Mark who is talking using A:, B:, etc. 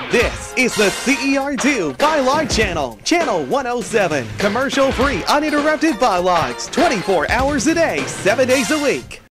A: This is the CER2 Bylog Channel, Channel 107. Commercial-free, uninterrupted bylogs, 24 hours a day, 7 days a week.